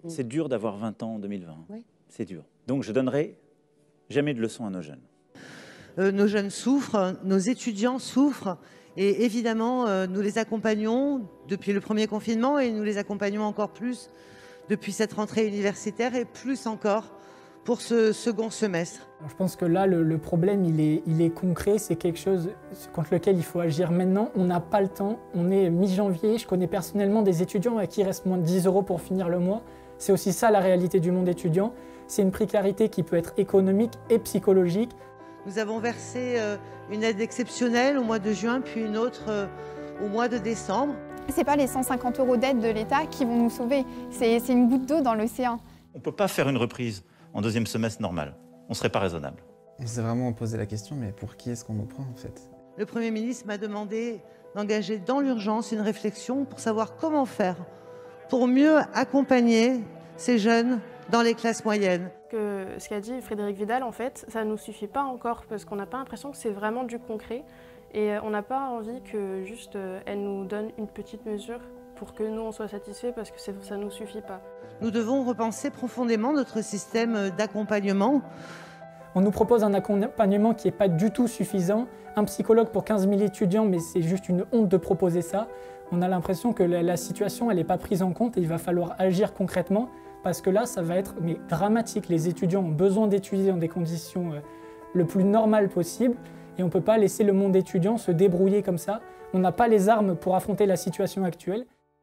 C'est dur d'avoir 20 ans en 2020. Oui. C'est dur. Donc je donnerai jamais de leçons à nos jeunes. Nos jeunes souffrent, nos étudiants souffrent, et évidemment, nous les accompagnons depuis le premier confinement et nous les accompagnons encore plus depuis cette rentrée universitaire et plus encore pour ce second semestre. Je pense que là, le problème, il est concret, c'est quelque chose contre lequel il faut agir maintenant. On n'a pas le temps, on est mi-janvier, je connais personnellement des étudiants à qui il reste moins de 10 € pour finir le mois. C'est aussi ça la réalité du monde étudiant. C'est une précarité qui peut être économique et psychologique. Nous avons versé une aide exceptionnelle au mois de juin, puis une autre au mois de décembre. Ce n'est pas les 150 € d'aide de l'État qui vont nous sauver, c'est une goutte d'eau dans l'océan. On ne peut pas faire une reprise en deuxième semestre normal. On ne serait pas raisonnable. On s'est vraiment posé la question, mais pour qui est-ce qu'on nous prend en fait? Le Premier ministre m'a demandé d'engager dans l'urgence une réflexion pour savoir comment faire pour mieux accompagner ces jeunes dans les classes moyennes. Ce qu'a dit Frédérique Vidal, en fait, ça ne nous suffit pas encore parce qu'on n'a pas l'impression que c'est vraiment du concret et on n'a pas envie que juste elle nous donne une petite mesure pour que nous on soit satisfaits parce que ça ne nous suffit pas. Nous devons repenser profondément notre système d'accompagnement. On nous propose un accompagnement qui n'est pas du tout suffisant. Un psychologue pour 15 000 étudiants, mais c'est juste une honte de proposer ça. On a l'impression que la situation elle n'est pas prise en compte et il va falloir agir concrètement parce que là, ça va être dramatique. Les étudiants ont besoin d'étudier dans des conditions le plus normales possible et on ne peut pas laisser le monde étudiant se débrouiller comme ça. On n'a pas les armes pour affronter la situation actuelle.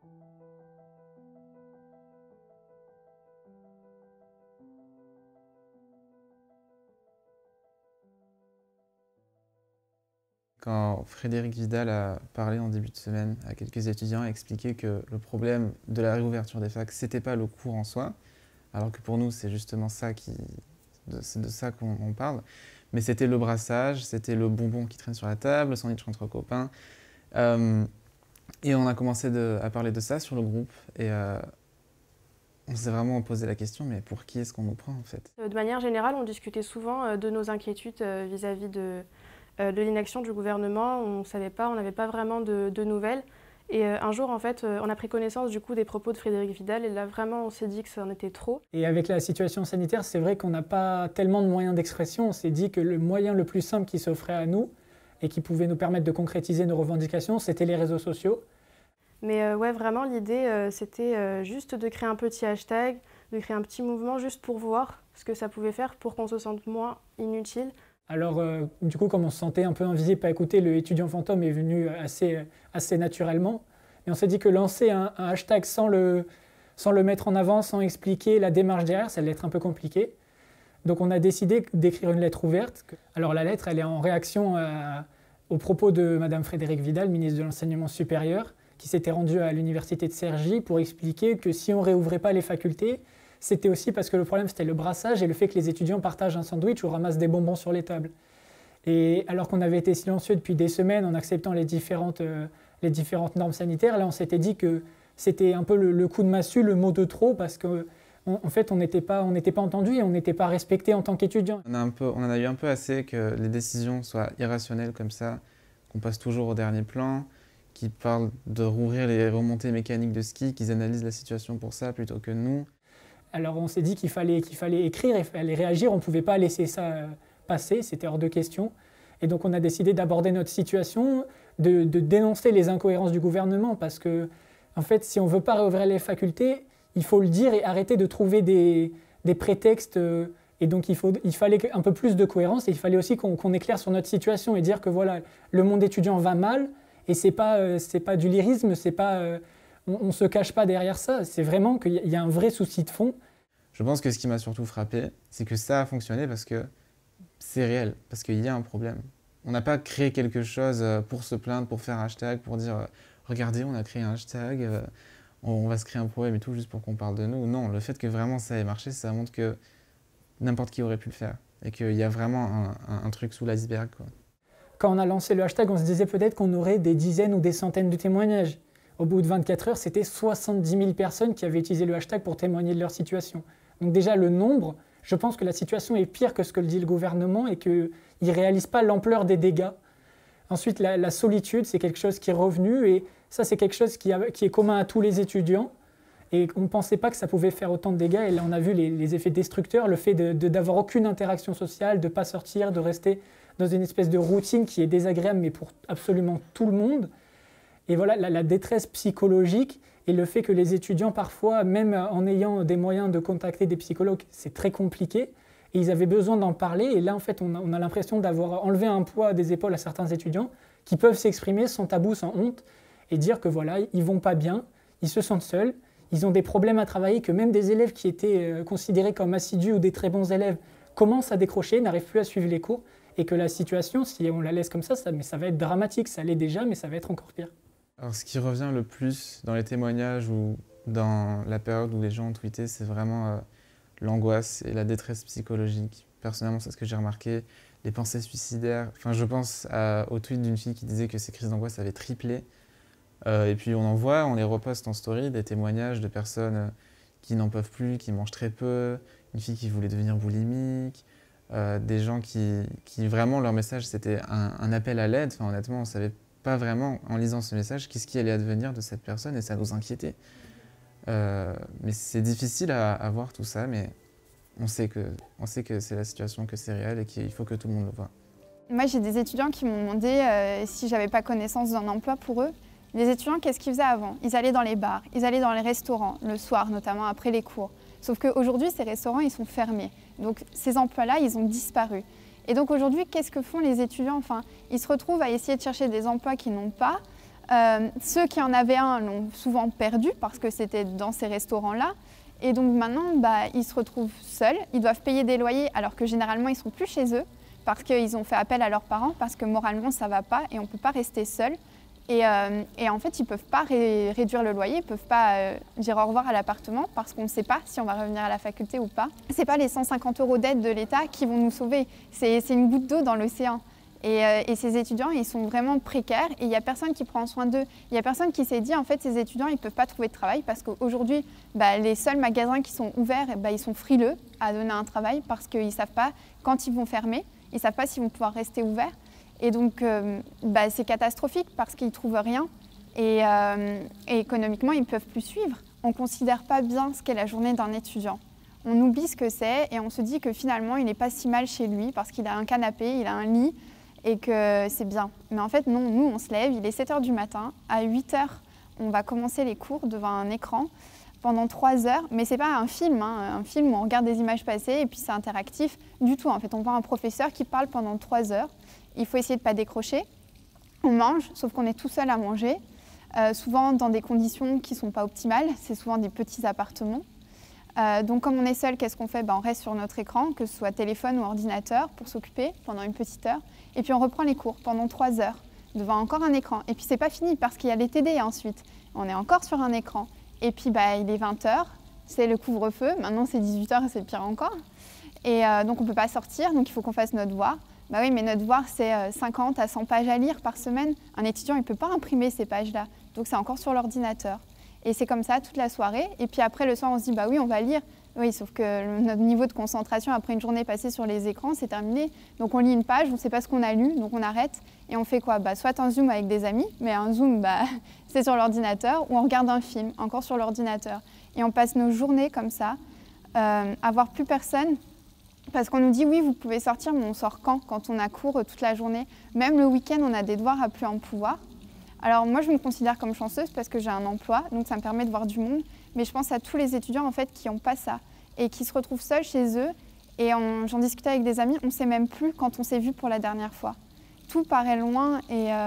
Quand Frédérique Vidal a parlé en début de semaine à quelques étudiants, a expliqué que le problème de la réouverture des facs, c'était pas le cours en soi, alors que pour nous, c'est justement ça c'est de ça qu'on parle, mais c'était le brassage, c'était le bonbon qui traîne sur la table, le sandwich entre copains. Et on a commencé à parler de ça sur le groupe, et on s'est vraiment posé la question, mais pour qui est-ce qu'on nous prend en fait? De manière générale, on discutait souvent de nos inquiétudes vis-à-vis de l'inaction du gouvernement. On ne savait pas, on n'avait pas vraiment de nouvelles. Et un jour, en fait, on a pris connaissance du coup des propos de Frédérique Vidal et là, vraiment, on s'est dit que ça en était trop. Et avec la situation sanitaire, c'est vrai qu'on n'a pas tellement de moyens d'expression. On s'est dit que le moyen le plus simple qui s'offrait à nous et qui pouvait nous permettre de concrétiser nos revendications, c'était les réseaux sociaux. Mais ouais, vraiment, l'idée, c'était juste de créer un petit hashtag, de créer un petit mouvement juste pour voir ce que ça pouvait faire pour qu'on se sente moins inutile. Alors, du coup, comme on se sentait un peu invisible, pas écouté, le étudiant fantôme est venu assez naturellement. Et on s'est dit que lancer un hashtag sans le mettre en avant, sans expliquer la démarche derrière, ça allait être un peu compliqué. Donc on a décidé d'écrire une lettre ouverte. Alors la lettre, elle est en réaction aux propos de Madame Frédérique Vidal, ministre de l'Enseignement supérieur, qui s'était rendue à l'université de Cergy pour expliquer que si on ne réouvrait pas les facultés, c'était aussi parce que le problème c'était le brassage et le fait que les étudiants partagent un sandwich ou ramassent des bonbons sur les tables. Et alors qu'on avait été silencieux depuis des semaines en acceptant les différentes normes sanitaires, là on s'était dit que c'était un peu le coup de massue, le mot de trop, parce qu'en fait on n'était pas entendu et on n'était pas respecté en tant qu'étudiant. On en a eu un peu assez que les décisions soient irrationnelles comme ça, qu'on passe toujours au dernier plan, qu'ils parlent de rouvrir les remontées mécaniques de ski, qu'ils analysent la situation pour ça plutôt que nous. Alors on s'est dit qu'il fallait écrire, il fallait réagir, on ne pouvait pas laisser ça passer, c'était hors de question. Et donc on a décidé d'aborder notre situation, de dénoncer les incohérences du gouvernement, parce que en fait, si on ne veut pas réouvrir les facultés, il faut le dire et arrêter de trouver des prétextes. Et donc il fallait un peu plus de cohérence et il fallait aussi qu'on éclaire sur notre situation et dire que voilà, le monde étudiant va mal et c'est pas du lyrisme, on ne se cache pas derrière ça, c'est vraiment qu'il y a un vrai souci de fond. Je pense que ce qui m'a surtout frappé, c'est que ça a fonctionné parce que c'est réel, parce qu'il y a un problème. On n'a pas créé quelque chose pour se plaindre, pour faire un hashtag, pour dire « Regardez, on a créé un hashtag, on va se créer un problème et tout, juste pour qu'on parle de nous ». Non, le fait que vraiment ça ait marché, ça montre que n'importe qui aurait pu le faire et qu'il y a vraiment un truc sous l'iceberg, quoi. Quand on a lancé le hashtag, on se disait peut-être qu'on aurait des dizaines ou des centaines de témoignages. Au bout de 24 heures, c'était 70 000 personnes qui avaient utilisé le hashtag pour témoigner de leur situation. Donc déjà, le nombre, je pense que la situation est pire que ce que le dit le gouvernement et qu'il ne réalise pas l'ampleur des dégâts. Ensuite, la solitude, c'est quelque chose qui est revenu et ça, c'est quelque chose qui est commun à tous les étudiants. Et on ne pensait pas que ça pouvait faire autant de dégâts. Et là, on a vu les effets destructeurs, le fait d'avoir aucune interaction sociale, de ne pas sortir, de rester dans une espèce de routine qui est désagréable, mais pour absolument tout le monde. Et voilà, la détresse psychologique et le fait que les étudiants, parfois, même en ayant des moyens de contacter des psychologues, c'est très compliqué. Et ils avaient besoin d'en parler. Et là, en fait, on a l'impression d'avoir enlevé un poids des épaules à certains étudiants qui peuvent s'exprimer sans tabou, sans honte, et dire que voilà, ils ne vont pas bien, ils se sentent seuls, ils ont des problèmes à travailler, que même des élèves qui étaient considérés comme assidus ou des très bons élèves commencent à décrocher, n'arrivent plus à suivre les cours, et que la situation, si on la laisse comme ça, mais ça va être dramatique. Ça l'est déjà, mais ça va être encore pire. Alors, ce qui revient le plus dans les témoignages ou dans la période où les gens ont tweeté, c'est vraiment l'angoisse et la détresse psychologique. Personnellement, c'est ce que j'ai remarqué. Les pensées suicidaires. Enfin, je pense au tweet d'une fille qui disait que ses crises d'angoisse avaient triplé. Et puis on les reposte en story, des témoignages de personnes qui n'en peuvent plus, qui mangent très peu, une fille qui voulait devenir boulimique, des gens qui vraiment, leur message, c'était un appel à l'aide. Enfin, honnêtement, on ne savait pas vraiment, en lisant ce message, qu'est-ce qui allait advenir de cette personne, et ça nous inquiétait. Mais c'est difficile à voir tout ça, mais on sait que c'est la situation, que c'est réel et qu'il faut que tout le monde le voit. Moi, j'ai des étudiants qui m'ont demandé si j'avais pas connaissance d'un emploi pour eux. Les étudiants, qu'est-ce qu'ils faisaient avant? Ils allaient dans les bars, ils allaient dans les restaurants, le soir, notamment après les cours. Sauf qu'aujourd'hui, ces restaurants, ils sont fermés. Donc, ces emplois-là, ils ont disparu. Et donc, aujourd'hui, qu'est-ce que font les étudiants? Enfin, ils se retrouvent à essayer de chercher des emplois qu'ils n'ont pas. Ceux qui en avaient un l'ont souvent perdu parce que c'était dans ces restaurants-là. Et donc, maintenant, ils se retrouvent seuls. Ils doivent payer des loyers alors que généralement, ils ne sont plus chez eux parce qu'ils ont fait appel à leurs parents, parce que moralement, ça ne va pas et on ne peut pas rester seul. Et en fait, ils ne peuvent pas réduire le loyer, ils ne peuvent pas dire au revoir à l'appartement parce qu'on ne sait pas si on va revenir à la faculté ou pas. Ce n'est pas les 150 € d'aide de l'État qui vont nous sauver, c'est une goutte d'eau dans l'océan. Et ces étudiants, ils sont vraiment précaires et il n'y a personne qui prend soin d'eux. Il n'y a personne qui s'est dit, en fait, ces étudiants, ils ne peuvent pas trouver de travail parce qu'aujourd'hui, les seuls magasins qui sont ouverts, ils sont frileux à donner un travail parce qu'ils ne savent pas quand ils vont fermer, ils ne savent pas s'ils vont pouvoir rester ouverts. Et donc, c'est catastrophique parce qu'ils ne trouvent rien et économiquement, ils ne peuvent plus suivre. On ne considère pas bien ce qu'est la journée d'un étudiant. On oublie ce que c'est et on se dit que finalement, il n'est pas si mal chez lui parce qu'il a un canapé, il a un lit et que c'est bien. Mais en fait, non, nous, on se lève, il est 7 h du matin. À 8 h, on va commencer les cours devant un écran pendant 3 heures. Mais ce n'est pas un film, un film où on regarde des images passer et puis c'est interactif du tout. En fait, on voit un professeur qui parle pendant 3 heures. Il faut essayer de ne pas décrocher. On mange, sauf qu'on est tout seul à manger, souvent dans des conditions qui ne sont pas optimales. C'est souvent des petits appartements. Donc comme on est seul, qu'est-ce qu'on fait? On reste sur notre écran, que ce soit téléphone ou ordinateur, pour s'occuper pendant une petite heure. Et puis on reprend les cours pendant 3 heures, devant encore un écran. Et puis c'est pas fini, parce qu'il y a les TD ensuite. On est encore sur un écran. Et puis il est 20 h, c'est le couvre-feu. Maintenant c'est 18 h et c'est pire encore. Et donc on ne peut pas sortir, donc il faut qu'on fasse notre devoir. Oui, mais notre devoir, c'est 50 à 100 pages à lire par semaine. Un étudiant, il ne peut pas imprimer ces pages-là. Donc, c'est encore sur l'ordinateur. Et c'est comme ça toute la soirée. Et puis après, le soir, on se dit, oui, on va lire. Oui, sauf que notre niveau de concentration, après une journée passée sur les écrans, c'est terminé. Donc, on lit une page, on ne sait pas ce qu'on a lu, donc on arrête. Et on fait quoi? Soit un Zoom avec des amis, mais un Zoom, c'est sur l'ordinateur, ou on regarde un film, encore sur l'ordinateur. Et on passe nos journées comme ça, à voir plus personne. Parce qu'on nous dit, oui, vous pouvez sortir, mais on sort quand on a cours toute la journée. Même le week-end, on a des devoirs à plus en pouvoir. Alors moi, je me considère comme chanceuse parce que j'ai un emploi, donc ça me permet de voir du monde. Mais je pense à tous les étudiants en fait, qui n'ont pas ça et qui se retrouvent seuls chez eux. Et j'en discutais avec des amis, on ne sait même plus quand on s'est vu pour la dernière fois. Tout paraît loin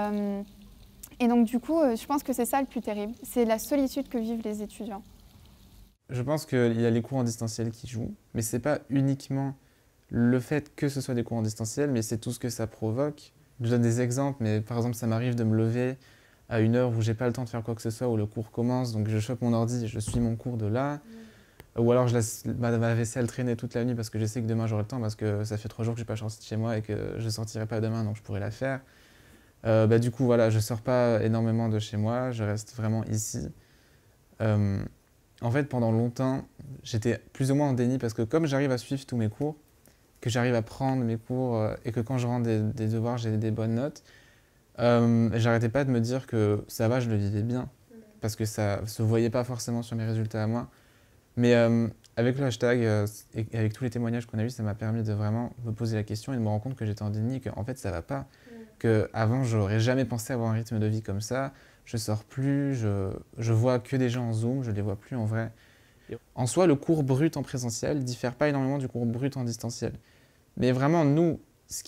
et donc du coup, je pense que c'est ça le plus terrible. C'est la solitude que vivent les étudiants. Je pense qu'il y a les cours en distanciel qui jouent, mais ce n'est pas uniquement le fait que ce soit des cours en distanciel, mais c'est tout ce que ça provoque. Je donne des exemples, mais par exemple, ça m'arrive de me lever à une heure où j'ai pas le temps de faire quoi que ce soit, où le cours commence, donc je chope mon ordi, je suis mon cours de là. Ou alors je laisse ma vaisselle traîner toute la nuit parce que je sais que demain j'aurai le temps, parce que ça fait 3 jours que je suis pas sorti de chez moi et que je sortirai pas demain, donc je pourrai la faire. Du coup, voilà, je sors pas énormément de chez moi, je reste vraiment ici. En fait, pendant longtemps, j'étais plus ou moins en déni parce que comme j'arrive à suivre tous mes cours, que j'arrive à prendre mes cours et que quand je rends des devoirs, j'ai des bonnes notes, j'arrêtais pas de me dire que ça va, je le vivais bien. parce que ça ne se voyait pas forcément sur mes résultats à moi. Mais avec le hashtag et avec tous les témoignages qu'on a eus, ça m'a permis de vraiment me poser la question et de me rendre compte que j'étais en déni, qu'en fait ça ne va pas. Qu'avant, je n'aurais jamais pensé avoir un rythme de vie comme ça. Je ne sors plus, je vois que des gens en Zoom, je ne les vois plus en vrai. En soi, le cours brut en présentiel ne diffère pas énormément du cours brut en distanciel. Mais vraiment, nous,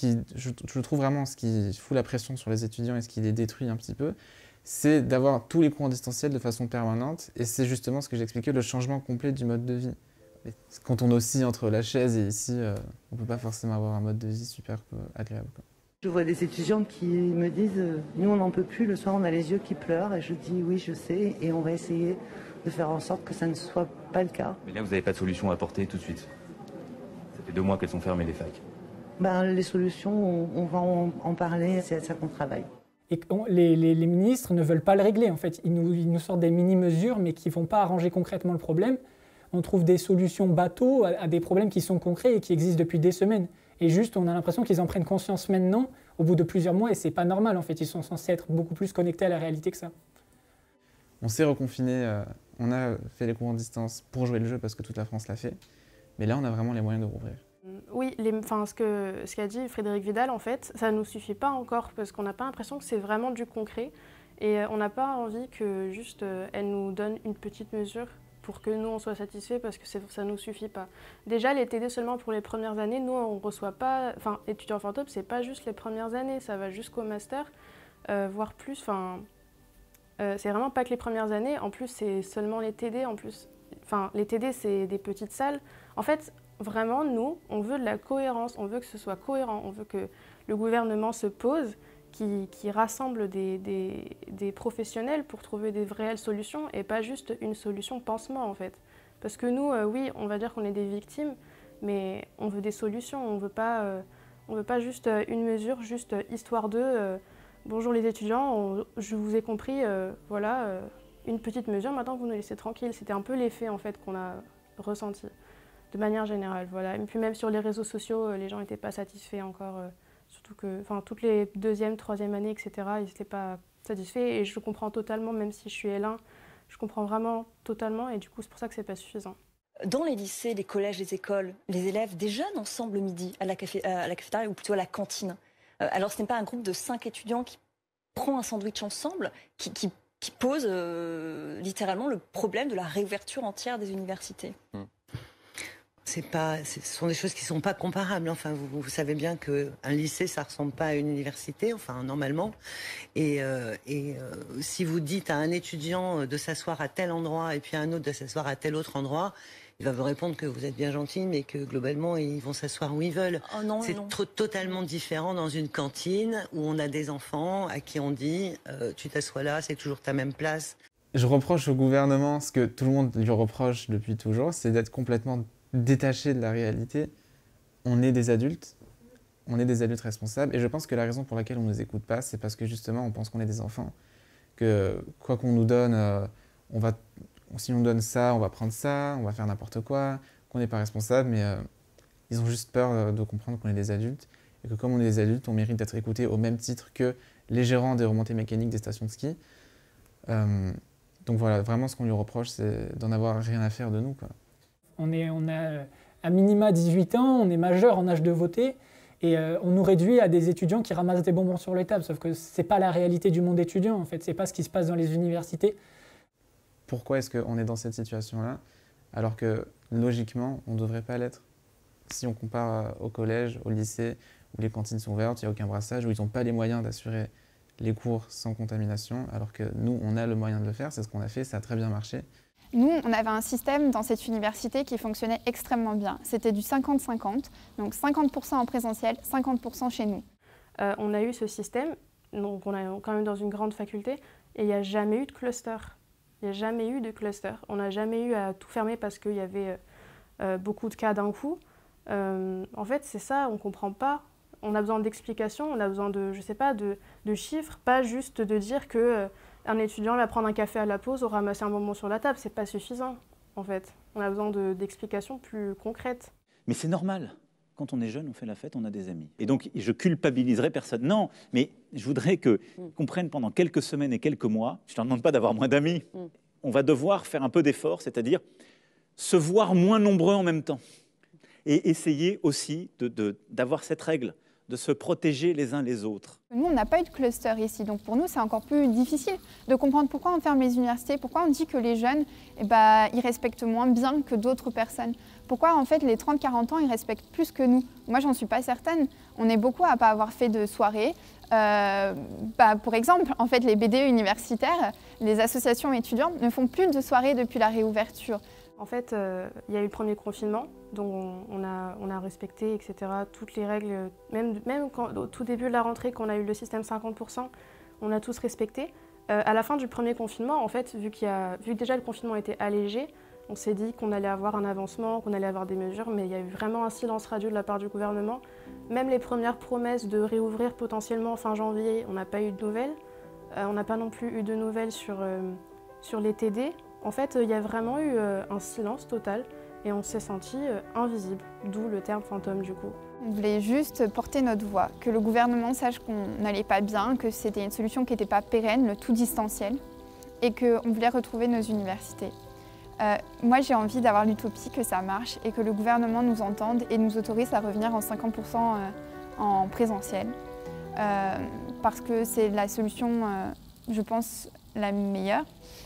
je trouve vraiment ce qui fout la pression sur les étudiants et ce qui les détruit un petit peu, c'est d'avoir tous les cours en distanciel de façon permanente. Et c'est justement ce que j'expliquais, le changement complet du mode de vie. Et quand on oscille entre la chaise et ici, on ne peut pas forcément avoir un mode de vie super agréable, quoi. Je vois des étudiants qui me disent « Nous, on n'en peut plus, le soir, on a les yeux qui pleurent. » Et je dis « Oui, je sais, et on va essayer de faire en sorte que ça ne soit pas le cas. » Mais là, vous n'avez pas de solution à apporter tout de suite. Ça fait 2 mois qu'elles sont fermées, les facs. Les solutions, on va en parler, c'est à ça qu'on travaille. Et les ministres ne veulent pas le régler, en fait. Ils nous sortent des mini-mesures, mais qui ne vont pas arranger concrètement le problème. On trouve des solutions bateaux à des problèmes qui sont concrets et qui existent depuis des semaines. Et juste, on a l'impression qu'ils en prennent conscience maintenant, au bout de plusieurs mois, et c'est pas normal, en fait. Ils sont censés être beaucoup plus connectés à la réalité que ça. On s'est reconfiné, on a fait les cours en distance pour jouer le jeu parce que toute la France l'a fait. Mais là, on a vraiment les moyens de rouvrir. Oui, ce qu'a dit Frédérique Vidal, en fait, ça ne nous suffit pas encore parce qu'on n'a pas l'impression que c'est vraiment du concret. Et on n'a pas envie que juste elle nous donne une petite mesure pour que nous, on soit satisfaits parce que ça ne nous suffit pas. Déjà, les TD seulement pour les premières années, nous, on ne reçoit pas... Enfin, étudiants Fantôme, c'est pas juste les premières années, ça va jusqu'au master, voire plus. C'est vraiment pas que les premières années. En plus, c'est seulement les TD. En plus, les TD, c'est des petites salles. En fait, vraiment, nous, on veut de la cohérence. On veut que ce soit cohérent. On veut que le gouvernement se pose, qui rassemble des professionnels pour trouver des réelles solutions et pas juste une solution pansement, en fait. Parce que nous, oui, on va dire qu'on est des victimes, mais on veut des solutions. On veut pas juste une mesure, juste histoire de... Bonjour les étudiants, je vous ai compris, voilà, une petite mesure, maintenant vous nous laissez tranquilles. C'était un peu l'effet en fait qu'on a ressenti de manière générale. Voilà. Et puis même sur les réseaux sociaux, les gens n'étaient pas satisfaits encore, surtout que toutes les 2e, 3e années, etc., ils n'étaient pas satisfaits et je le comprends totalement, même si je suis L1, je comprends vraiment totalement et du coup c'est pour ça que c'est pas suffisant. Dans les lycées, les collèges, les écoles, les élèves déjeunent ensemble le midi à la cafétéria ou plutôt à la cantine. Alors, ce n'est pas un groupe de 5 étudiants qui prend un sandwich ensemble, qui pose littéralement le problème de la réouverture entière des universités. Ce sont des choses qui ne sont pas comparables. Enfin, vous savez bien qu'un lycée, ça ne ressemble pas à une université, enfin, normalement. Et si vous dites à un étudiant de s'asseoir à tel endroit et puis à un autre de s'asseoir à tel autre endroit, il va vous répondre que vous êtes bien gentil, mais que globalement, ils vont s'asseoir où ils veulent. Oh non, c'est totalement différent dans une cantine où on a des enfants à qui on dit tu t'assois là, c'est toujours ta même place. Je reproche au gouvernement ce que tout le monde lui reproche depuis toujours, c'est d'être complètement détaché de la réalité. On est des adultes responsables, et je pense que la raison pour laquelle on ne nous écoute pas, c'est parce que justement on pense qu'on est des enfants, que quoi qu'on nous donne, si on nous donne ça, on va prendre ça, on va faire n'importe quoi, qu'on n'est pas responsable, mais ils ont juste peur de comprendre qu'on est des adultes, et que comme on est des adultes, on mérite d'être écoutés au même titre que les gérants des remontées mécaniques des stations de ski. Donc voilà, vraiment ce qu'on lui reproche, c'est d'en avoir rien à faire de nous, quoi. On a à minima 18 ans, on est majeur en âge de voter, et on nous réduit à des étudiants qui ramassent des bonbons sur les tables, sauf que ce n'est pas la réalité du monde étudiant, en fait, ce n'est pas ce qui se passe dans les universités. Pourquoi est-ce qu'on est dans cette situation-là, alors que logiquement, on ne devrait pas l'être? Si on compare au collège, au lycée, où les cantines sont ouvertes, il n'y a aucun brassage, où ils n'ont pas les moyens d'assurer les cours sans contamination, alors que nous, on a le moyen de le faire, c'est ce qu'on a fait, ça a très bien marché. Nous, on avait un système dans cette université qui fonctionnait extrêmement bien. C'était du 50-50, donc 50% en présentiel, 50% chez nous. On a eu ce système, donc on est quand même dans une grande faculté, et il n'y a jamais eu de cluster. Il n'y a jamais eu de cluster. On n'a jamais eu à tout fermer parce qu'il y avait beaucoup de cas d'un coup. En fait, c'est ça, on ne comprend pas. On a besoin d'explications, on a besoin de, je sais pas, de chiffres, pas juste de dire qu'un étudiant va prendre un café à la pause ou ramasser un bonbon sur la table. C'est pas suffisant, en fait. On a besoin d'explications plus concrètes. Mais c'est normal. quand on est jeune, on fait la fête, on a des amis. Et donc, je culpabiliserai personne. Non, mais je voudrais qu'on prenne pendant quelques semaines et quelques mois, je ne leur demande pas d'avoir moins d'amis, on va devoir faire un peu d'effort, c'est-à-dire se voir moins nombreux en même temps. Et essayer aussi d'avoir cette règle, de se protéger les uns les autres. Nous, on n'a pas eu de cluster ici, donc pour nous, c'est encore plus difficile de comprendre pourquoi on ferme les universités, pourquoi on dit que les jeunes, ils respectent moins bien que d'autres personnes. Pourquoi, en fait, les 30-40 ans, ils respectent plus que nous. Moi, j'en suis pas certaine. On est beaucoup à ne pas avoir fait de soirée. Pour exemple, en fait, les BDE universitaires, les associations étudiantes ne font plus de soirées depuis la réouverture. En fait, il y a eu le premier confinement, donc on a respecté, etc., toutes les règles. Même au tout début de la rentrée, quand on a eu le système 50%, on a tous respecté. À la fin du premier confinement, en fait, vu que déjà le confinement était allégé, on s'est dit qu'on allait avoir un avancement, qu'on allait avoir des mesures, mais il y a eu vraiment un silence radio de la part du gouvernement. Même les premières promesses de réouvrir potentiellement fin janvier, on n'a pas eu de nouvelles. On n'a pas non plus eu de nouvelles sur les TD. En fait, il y a vraiment eu un silence total et on s'est senti invisible, d'où le terme fantôme du coup. On voulait juste porter notre voix, que le gouvernement sache qu'on n'allait pas bien, que c'était une solution qui n'était pas pérenne, le tout distanciel, et qu'on voulait retrouver nos universités. Moi, j'ai envie d'avoir l'utopie que ça marche et que le gouvernement nous entende et nous autorise à revenir en 50% en présentiel, parce que c'est la solution, je pense, la meilleure.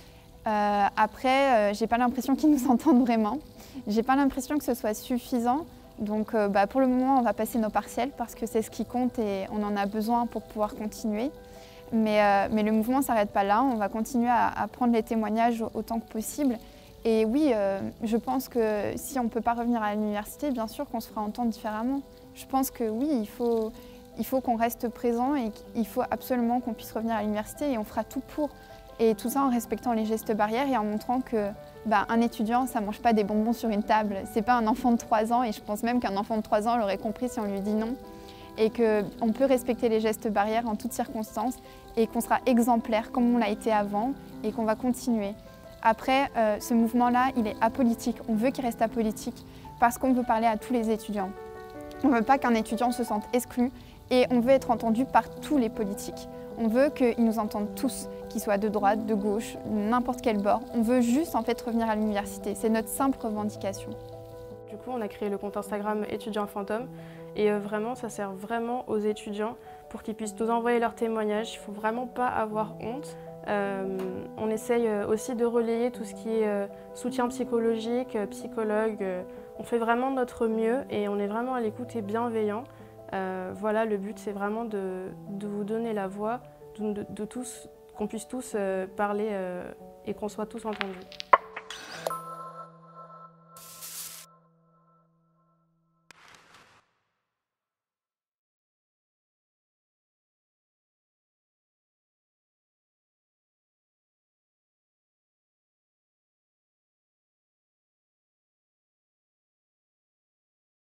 Après, j'ai pas l'impression qu'ils nous entendent vraiment. J'ai pas l'impression que ce soit suffisant. Donc pour le moment, on va passer nos partiels parce que c'est ce qui compte et on en a besoin pour pouvoir continuer. Mais le mouvement ne s'arrête pas là. On va continuer à prendre les témoignages autant que possible. Et oui, je pense que si on ne peut pas revenir à l'université, bien sûr qu'on se fera entendre différemment. Je pense que oui, il faut qu'on reste présent et qu'il faut absolument qu'on puisse revenir à l'université et on fera tout pour. Et tout ça en respectant les gestes barrières et en montrant que un étudiant, ça ne mange pas des bonbons sur une table. Ce n'est pas un enfant de 3 ans et je pense même qu'un enfant de 3 ans l'aurait compris si on lui dit non. Et qu'on peut respecter les gestes barrières en toutes circonstances et qu'on sera exemplaire comme on l'a été avant et qu'on va continuer. Après, ce mouvement-là, il est apolitique. On veut qu'il reste apolitique parce qu'on veut parler à tous les étudiants. On ne veut pas qu'un étudiant se sente exclu et on veut être entendu par tous les politiques. On veut qu'ils nous entendent tous, qu'ils soient de droite, de gauche, n'importe quel bord. On veut juste en fait revenir à l'université. C'est notre simple revendication. Du coup, on a créé le compte Instagram étudiants fantômes et vraiment, ça sert vraiment aux étudiants pour qu'ils puissent nous envoyer leurs témoignages. Il ne faut vraiment pas avoir honte. On essaye aussi de relayer tout ce qui est soutien psychologique, psychologue. On fait vraiment de notre mieux et on est vraiment à l'écoute et bienveillant. Voilà, le but c'est vraiment de vous donner la voix, de tous, qu'on puisse tous parler et qu'on soit tous entendus.